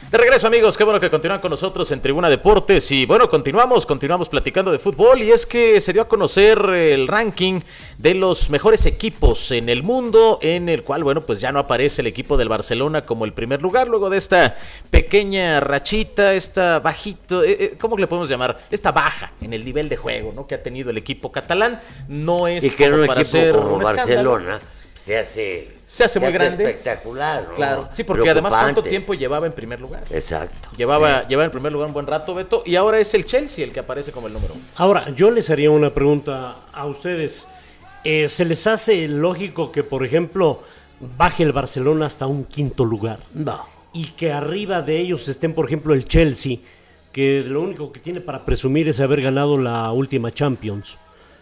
De regreso, amigos, qué bueno que continúan con nosotros en Tribuna Deportes. Y bueno, continuamos platicando de fútbol. Y es que se dio a conocer el ranking de los mejores equipos en el mundo, en el cual, bueno, pues ya no aparece el equipo del Barcelona como el primer lugar, luego de esta pequeña rachita, esta bajito, ¿cómo le podemos llamar? Esta baja en el nivel de juego, ¿no?, que ha tenido el equipo catalán. No es y que como un para equipo ser como un Barcelona escándalo. Se hace muy grande, espectacular, ¿no? Claro, sí, porque además cuánto tiempo llevaba en primer lugar. Exacto. Llevaba en primer lugar un buen rato, Beto, y ahora es el Chelsea el que aparece como el número 1. Ahora, yo les haría una pregunta a ustedes. ¿Se les hace lógico que, por ejemplo, baje el Barcelona hasta un quinto lugar? No. Y que arriba de ellos estén, por ejemplo, el Chelsea, que lo único que tiene para presumir es haber ganado la última Champions.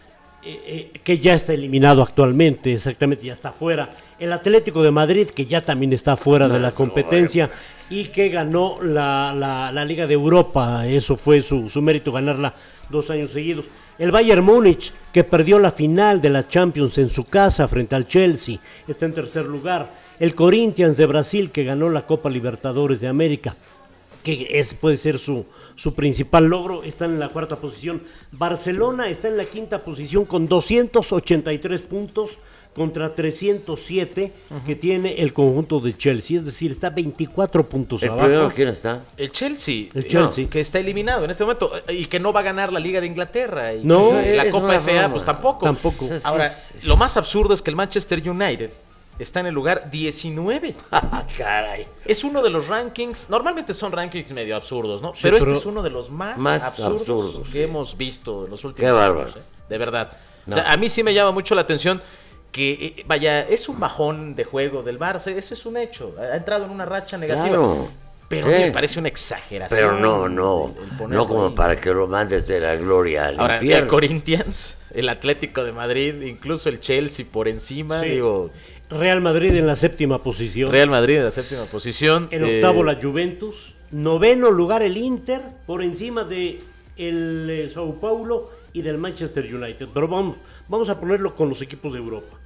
Que ya está eliminado actualmente, exactamente, ya está fuera. El Atlético de Madrid, que ya también está fuera de la competencia y que ganó la Liga de Europa, eso fue su mérito, ganarla 2 años seguidos. El Bayern Múnich, que perdió la final de la Champions en su casa frente al Chelsea, está en tercer lugar. El Corinthians de Brasil, que ganó la Copa Libertadores de América, que puede ser su principal logro, está en la cuarta posición. Barcelona está en la quinta posición con 283 puntos contra 307 que tiene el conjunto de Chelsea, es decir, está 24 puntos ¿El abajo. primero quién está? El Chelsea. El Chelsea. No, que está eliminado en este momento y que no va a ganar la Liga de Inglaterra. Y no, la Copa FA, pues tampoco. Ahora, lo más absurdo es que el Manchester United está en el lugar 19. Caray. Es uno de los rankings, normalmente son rankings medio absurdos, ¿no? Sí, pero este es uno de los más absurdos que sí. hemos visto en los últimos Qué bárbaro. años. De verdad. No. O sea, a mí sí me llama mucho la atención que, vaya, es un bajón de juego del Barça, eso es un hecho. Ha entrado en una racha negativa. Claro. Pero me parece una exageración. Pero no ponerlo como ahí. para que lo mandes de la gloria al Ahora, infierno. el Corinthians, el Atlético de Madrid, incluso el Chelsea por encima, Sí. digo... Real Madrid en la séptima posición. Real Madrid en la séptima posición. En octavo la Juventus. Noveno lugar el Inter, por encima de el Sao Paulo y del Manchester United. Pero vamos a ponerlo con los equipos de Europa.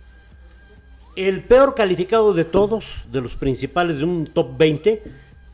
El peor calificado de todos, de los principales de un top 20,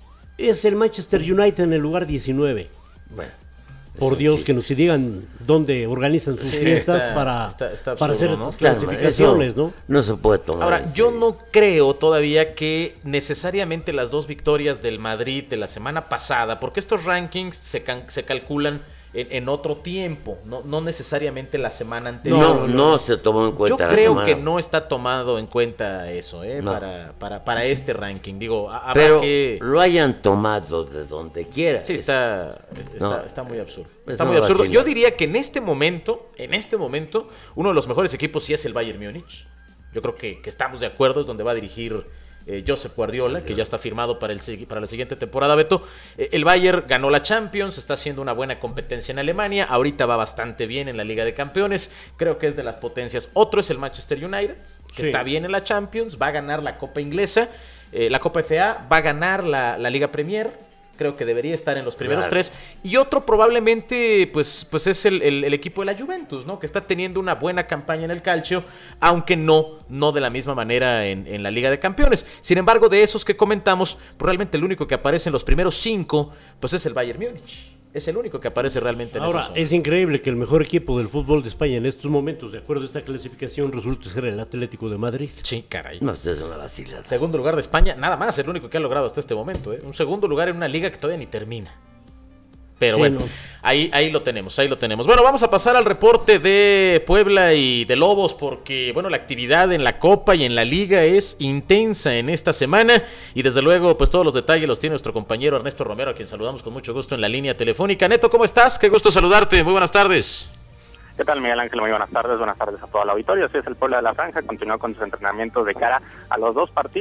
es el Manchester United en el lugar 19. Bueno, Por Dios, que nos digan dónde organizan sus fiestas para hacer absurdo, ¿no? estas clasificaciones, Eso ¿no? No se puede tomar. Ahora, yo no creo todavía que necesariamente las 2 victorias del Madrid de la semana pasada, porque estos rankings se calculan en otro tiempo, no necesariamente la semana anterior. No se tomó en cuenta Yo la creo semana. que no está tomado en cuenta eso, No. para este ranking. Digo, habrá Pero que... lo hayan tomado de donde quiera. Sí, está muy absurdo. Está una muy absurdo. vacila. Yo diría que en este momento, uno de los mejores equipos sí es el Bayern Múnich. Yo creo que estamos de acuerdo, es donde va a dirigir Josep Guardiola, que ya está firmado para la siguiente temporada, Beto. El Bayern ganó la Champions, está haciendo una buena competencia en Alemania, ahorita va bastante bien en la Liga de Campeones, creo que es de las potencias. Otro es el Manchester United, que está bien en la Champions, va a ganar la Copa Inglesa, la Copa FA, va a ganar la Liga Premier. Creo que debería estar en los primeros 3. Y otro probablemente pues es el equipo de la Juventus, ¿no? Que está teniendo una buena campaña en el calcio, aunque no de la misma manera en la Liga de Campeones. Sin embargo, de esos que comentamos, pues realmente el único que aparece en los primeros 5 pues es el Bayern Múnich. Es el único que aparece realmente en esa Ahora, zona. es increíble que el mejor equipo del fútbol de España en estos momentos, de acuerdo a esta clasificación, resulte ser el Atlético de Madrid. Sí, caray. No, esto es una vacilada. Segundo lugar de España, nada más, el único que ha logrado hasta este momento, ¿eh? Un segundo lugar en una liga que todavía ni termina. Pero Sí, bueno, no. ahí lo tenemos. Bueno, vamos a pasar al reporte de Puebla y de Lobos porque, bueno, la actividad en la Copa y en la Liga es intensa en esta semana y desde luego, pues todos los detalles los tiene nuestro compañero Ernesto Romero, a quien saludamos con mucho gusto en la línea telefónica. Neto, ¿cómo estás? Qué gusto saludarte. Muy buenas tardes. ¿Qué tal, Miguel Ángel? Muy buenas tardes a toda la auditoría. Así es, el Puebla de la Franja continúa con sus entrenamientos de cara a los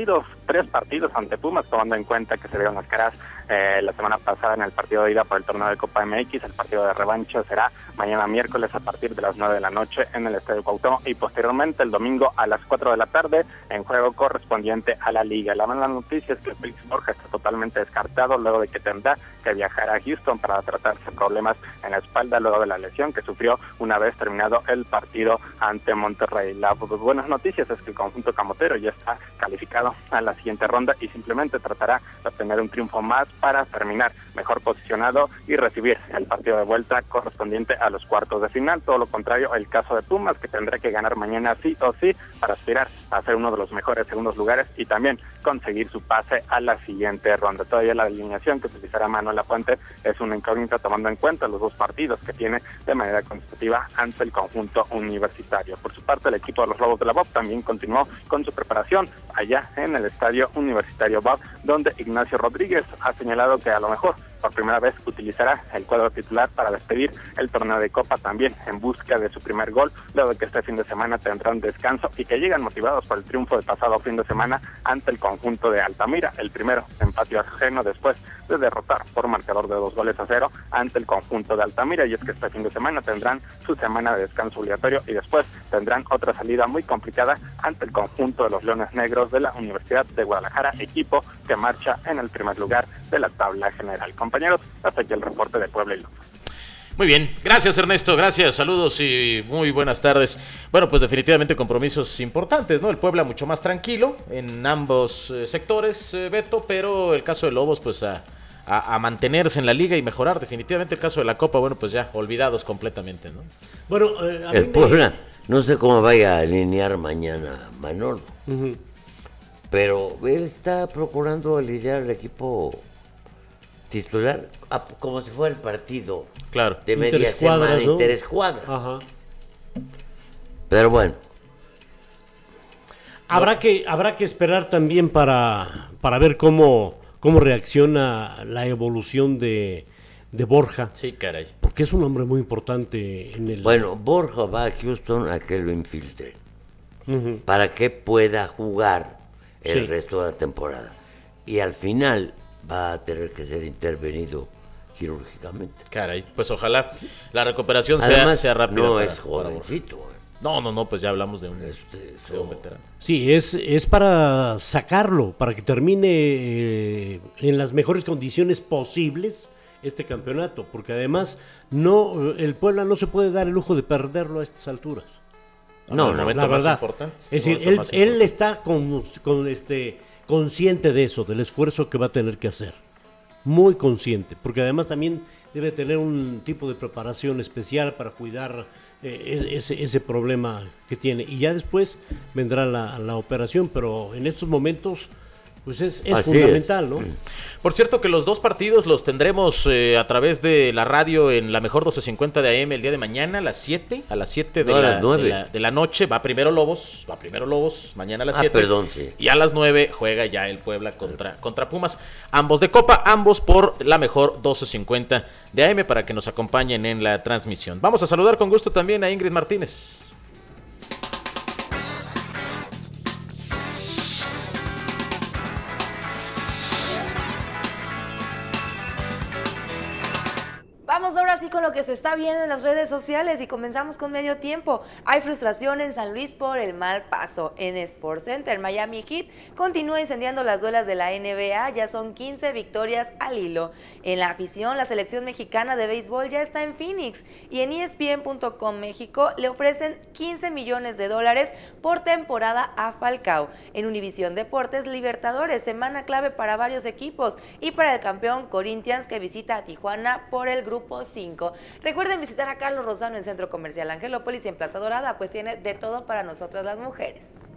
3 partidos ante Pumas, tomando en cuenta que se dieron las caras la semana pasada en el partido de ida por el torneo de Copa MX. El partido de revancha será mañana miércoles a partir de las 9 de la noche en el Estadio Cuauhtémoc y posteriormente el domingo a las 4 de la tarde en juego correspondiente a la Liga. La mala noticia es que Félix Borja está totalmente descartado luego de que tendrá que viajar a Houston para tratarse problemas en la espalda luego de la lesión que sufrió una vez vez terminado el partido ante Monterrey. Las buenas noticias es que el conjunto camotero ya está calificado a la siguiente ronda y simplemente tratará de obtener un triunfo más para terminar mejor posicionado y recibir el partido de vuelta correspondiente a los cuartos de final. Todo lo contrario, el caso de Pumas, que tendrá que ganar mañana sí o sí para aspirar a ser uno de los mejores segundos lugares y también conseguir su pase a la siguiente ronda. Todavía la alineación que utilizará Manuel Lafuente es una incógnita, tomando en cuenta los dos partidos que tiene de manera consecutiva ante el conjunto universitario. Por su parte, el equipo de los Lobos de la BOP también continuó con su preparación allá en el estadio universitario BOP, donde Ignacio Rodríguez ha señalado que a lo mejor por primera vez utilizará el cuadro titular para despedir el torneo de Copa, también en busca de su primer gol, luego de que este fin de semana tendrán descanso y que llegan motivados por el triunfo del pasado fin de semana ante el conjunto de Altamira, el primero en patio ajeno después de derrotar por marcador de 2-0 ante el conjunto de Altamira. Y es que este fin de semana tendrán su semana de descanso obligatorio y después tendrán otra salida muy complicada ante el conjunto de los Leones Negros de la Universidad de Guadalajara, equipo que marcha en el primer lugar de la tabla general. Compañeros, hasta aquí el reporte de Puebla y Lobos. Muy bien, gracias Ernesto, gracias, saludos y muy buenas tardes. Bueno, pues definitivamente compromisos importantes, ¿no? El Puebla mucho más tranquilo en ambos sectores, Beto, pero el caso de Lobos, pues a mantenerse en la liga y mejorar. Definitivamente el caso de la Copa, bueno, pues ya olvidados completamente, ¿no? Bueno, el Puebla, no sé cómo vaya a alinear mañana Manolo, pero él está procurando alinear el equipo titular como si fuera el partido, claro, de media semana, ¿no? Interescuadras. Ajá. Pero bueno, Habrá que esperar también para ver cómo reacciona la evolución de Borja, sí, caray. porque es un hombre muy importante en el... bueno, Borja va a Houston a que lo infiltre para que pueda jugar el resto de la temporada, y al final va a tener que ser intervenido quirúrgicamente. Caray, pues ojalá la recuperación Además, sea rápida. no para- es para jovencito. No, pues ya hablamos de un Eso- veterano. Sí, es para sacarlo, para que termine en las mejores condiciones posibles este campeonato, porque además el Puebla no se puede dar el lujo de perderlo a estas alturas. No, el no, momento la más verdad. importante. Es decir, El momento más él importante. está consciente de eso, del esfuerzo que va a tener que hacer. Muy consciente, porque además también debe tener un tipo de preparación especial para cuidar ese problema que tiene. Y ya después vendrá la operación, pero en estos momentos pues es Así fundamental, es. ¿no? Por cierto que los dos partidos los tendremos a través de la radio en la mejor 1250 de AM el día de mañana a las 7 de, No, a las 9. de la noche. Va primero Lobos mañana a las 7. Perdón, sí. Y a las 9 juega ya el Puebla contra Pumas. Ambos de Copa, ambos por la mejor 1250 de AM para que nos acompañen en la transmisión. Vamos a saludar con gusto también a Ingrid Martínez. Vamos ahora sí con lo que se está viendo en las redes sociales y comenzamos con medio tiempo. Hay frustración en San Luis por el mal paso. En Sports Center, Miami Heat continúa incendiando las duelas de la NBA, ya son 15 victorias al hilo. En la afición, la selección mexicana de béisbol ya está en Phoenix y en ESPN.com México le ofrecen $15 millones por temporada a Falcao. En Univisión Deportes, Libertadores, semana clave para varios equipos y para el campeón Corinthians que visita a Tijuana por el Grupo 5. Recuerden visitar a Carlos Rosano en Centro Comercial Angelópolis y en Plaza Dorada, pues tiene de todo para nosotras las mujeres.